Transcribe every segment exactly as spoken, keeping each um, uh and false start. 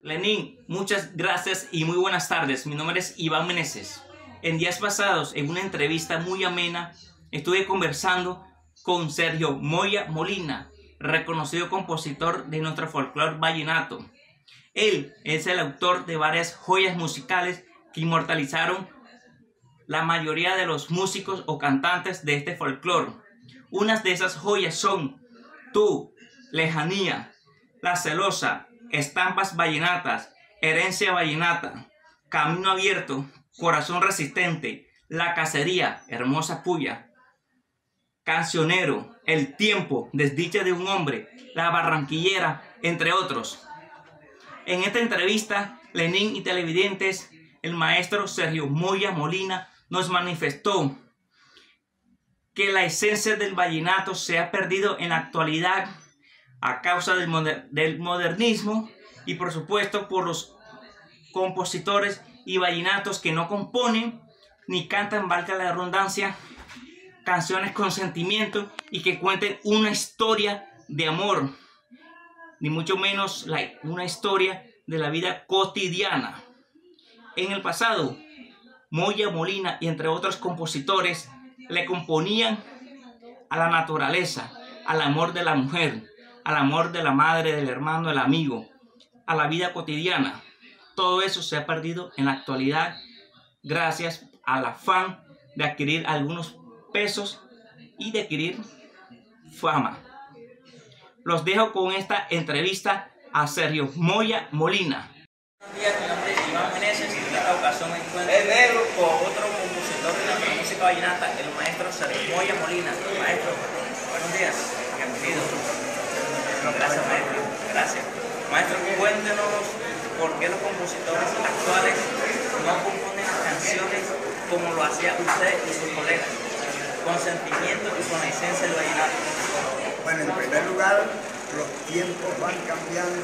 Lenín, muchas gracias y muy buenas tardes. Mi nombre es Iván Meneses. En días pasados, en una entrevista muy amena, estuve conversando con Sergio Moya Molina, reconocido compositor de nuestro folclore vallenato. Él es el autor de varias joyas musicales que inmortalizaron la mayoría de los músicos o cantantes de este folclore. Unas de esas joyas son Tú, Lejanía, La Celosa, Estampas Vallenatas, Herencia Vallenata, Camino Abierto, Corazón Resistente, La Cacería, Hermosa Puya, Cancionero, El Tiempo, Desdicha de un Hombre, La Barranquillera, entre otros. En esta entrevista, Lenín y televidentes, el maestro Sergio Moya Molina nos manifestó que la esencia del vallenato se ha perdido en la actualidad a causa del, moder del modernismo y por supuesto por los compositores y vallenatos que no componen ni cantan, valga la redundancia, canciones con sentimiento y que cuenten una historia de amor, ni mucho menos like, una historia de la vida cotidiana. En el pasado, Moya Molina y entre otros compositores le componían a la naturaleza, al amor de la mujer, al amor de la madre, del hermano, del amigo, a la vida cotidiana. Todo eso se ha perdido en la actualidad gracias al afán de adquirir algunos pesos y de adquirir fama. Los dejo con esta entrevista a Sergio Moya Molina. Buenos días, mi nombre es Iván Meneses y en esta ocasión me encuentro con otro compositor de la música vallenata, el maestro Sergio Moya Molina. Maestro, buenos días, bienvenido. Gracias, maestro. Gracias. Maestro, cuéntenos por qué los compositores actuales no componen canciones como lo hacía usted y sus colegas, con sentimiento y con la esencia del vallenato. Bueno, en primer lugar, los tiempos van cambiando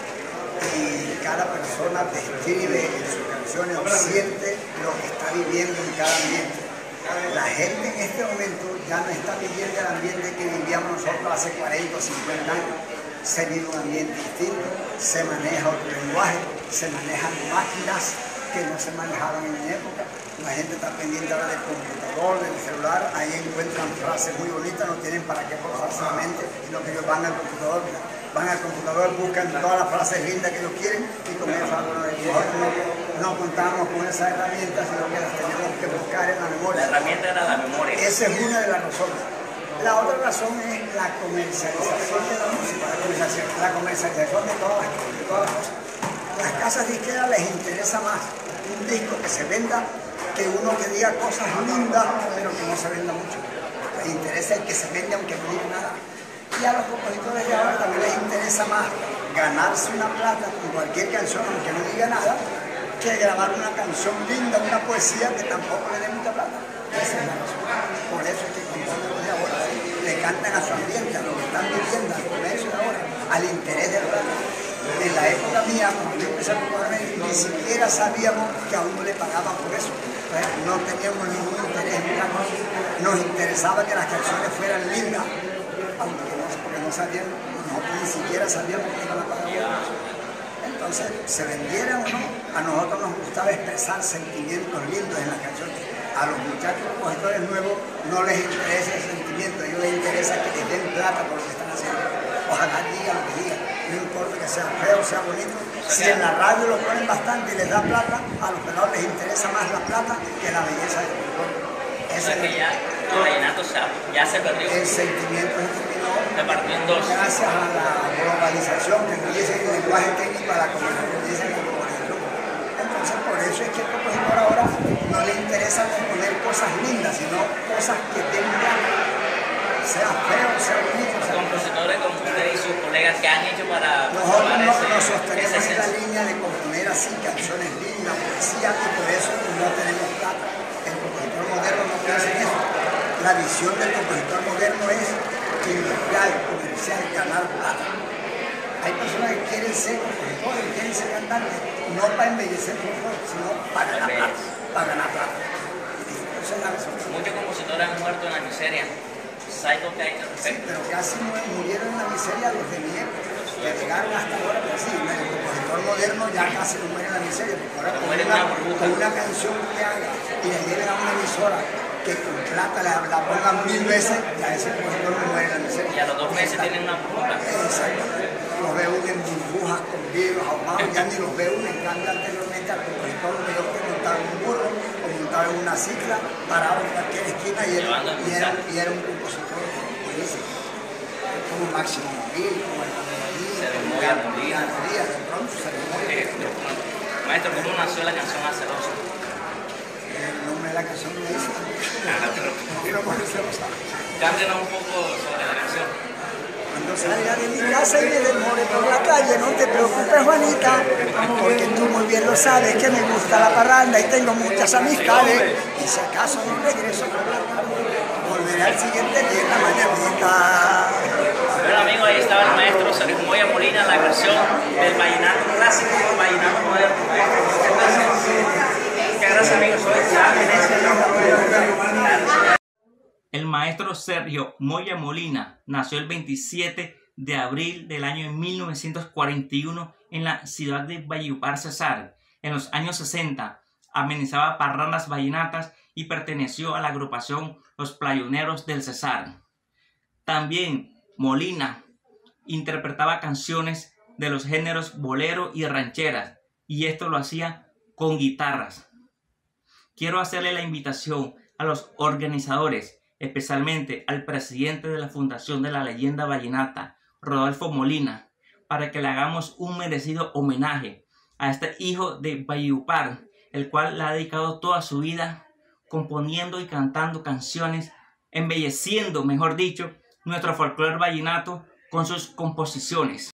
y cada persona describe en sus canciones o siente lo que está viviendo en cada ambiente. La gente en este momento ya no está viviendo el ambiente que vivíamos nosotros hace cuarenta o cincuenta años. Se vive un ambiente distinto, se maneja otro lenguaje, se manejan máquinas que no se manejaban en mi época. La gente está pendiente ahora del computador, del celular, ahí encuentran frases muy bonitas, no tienen para qué forzarse la mente, sino que ellos van al computador, van al computador, buscan todas las frases lindas que ellos quieren y con eso bueno, no, no contamos con esas herramientas, sino que las tenemos que buscar en la memoria. La herramienta era la memoria. Esa es una de las razones. La otra razón es la comercialización de la música, la comercialización, la comercialización de todas las, de todas las cosas. Las casas disqueras les interesa más un disco que se venda que uno que diga cosas lindas, pero que no se venda mucho. Les interesa el que se vende aunque no diga nada. Y a los compositores de ahora también les interesa más ganarse una plata con cualquier canción, aunque no diga nada, que grabar una canción linda, una poesía que tampoco le dé mucha plata. Esa es la razón. Por eso es que compositores de ahora le cantan a su ambiente, a lo que están viviendo, al comercio de ahora, al interés del plata. En la época mía, cuando yo empecé a componer, ni siquiera sabíamos que a uno le pagaban por eso. No teníamos ningún interés en la cosa. Nos interesaba que las canciones fueran lindas, aunque no, porque no sabíamos, nosotros ni siquiera sabíamos que iban a pagar por eso. Entonces, se vendieran o no, a nosotros nos gustaba expresar sentimientos lindos en las canciones. A los muchachos compositores nuevos no les interesa el sentimiento, a ellos les interesa que les den plata por lo que están haciendo. Ojalá digan lo que digan, no importa que sea feo o sea bonito. Si en la radio lo ponen bastante y les da plata, a los pelados les interesa más la plata que la belleza del folclore. O sea que ya el vallenato ya se perdió. El sentimiento se terminó. Se partió en dos. Gracias a la globalización, que no dice el lenguaje técnico a la comunicación, dice la globalización. Entonces, por eso es que el compositor ahora no le interesa componer cosas lindas, sino cosas que tengan, sea feo, sea bonito. Sea compositores como usted y sus colegas que han hecho para... Nosotros no, nos sostenemos en la línea de componer así canciones lindas, poesía, y por eso no tenemos plata. El compositor moderno no piensa en eso. La visión del compositor moderno es industrial, comercial, ganar plata. Hay personas que quieren ser compositores, quieren ser cantantes, no para embellecer el folclore, sino para ganar plata. Para ganar plata. Esa es la razón. Muchos compositores han muerto en la miseria. ¿Sabes lo que hay al respecto? Sí, pero casi murieron en la miseria los de mi época. que llegaron hasta ahora, pero sí, el compositor moderno ya casi no muere en la miseria, porque ahora con Muere en una, una burbuja. con una canción que haga y le lleven a una emisora que con plata la, la pongan mil veces, ya ese compositor no muere en la miseria. Y a los dos meses tienen una burbuja. Exacto. Los veo en burbujas, con vidrios ahogados, ya ni los veo. En cambio, anteriormente al compositor lo veo que montaba en un burro o montaba en una cicla, parado en cualquier esquina y era, y era, y era un compositor buenísimo. Como Máximo Móvil, como el Ceremonial Molina. de pronto se le muere. Maestro, ¿cómo nació la canción Acerosa? El nombre de la canción me dice. Pero por eso lo sabe. Cántenos un poco sobre la canción. Cuando salga de mi casa y me demore por la calle, no te preocupes, Juanita, porque tú muy bien lo sabes que me gusta la parranda y tengo muchas amistades. Y si acaso no regreso por la tarde, volveré al siguiente día en la mañanita. Bueno, amigos, ahí estaba el maestro Sergio Moya Molina, la versión del vallenato clásico al vallenato moderno. Muchas gracias, amigos. Soy ya Venecia. El maestro Sergio Moya Molina nació el veintisiete de abril del año mil novecientos cuarenta y uno en la ciudad de Valledupar, Cesar. En los años sesenta amenizaba parrandas vallenatas y perteneció a la agrupación Los Playoneros del Cesar. También Molina interpretaba canciones de los géneros bolero y rancheras, y esto lo hacía con guitarras. Quiero hacerle la invitación a los organizadores, especialmente al presidente de la Fundación de la Leyenda Vallenata, Rodolfo Molina, para que le hagamos un merecido homenaje a este hijo de Valledupar, el cual le ha dedicado toda su vida componiendo y cantando canciones, embelleciendo, mejor dicho, nuestro folclore vallenato con sus composiciones.